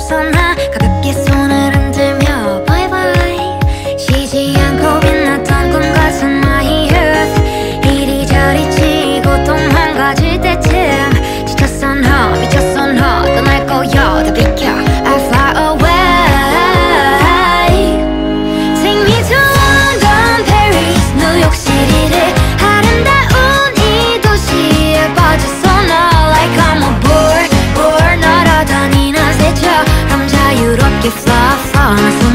미쳤어 나 가볍게 손을 흔들며 bye bye 쉬지 않고 빛났던 꿈 같은 my youth 이리저리 치고 또 망가질 때쯤 지쳤어 너 미쳤어 너 떠날 거야 다 비켜 I fly away Take me to London, Paris, 뉴욕시티를 아름다운 이 도시에 빠졌어 너 like I'm a board 날아다니는 새처럼 자유롭게 fly fly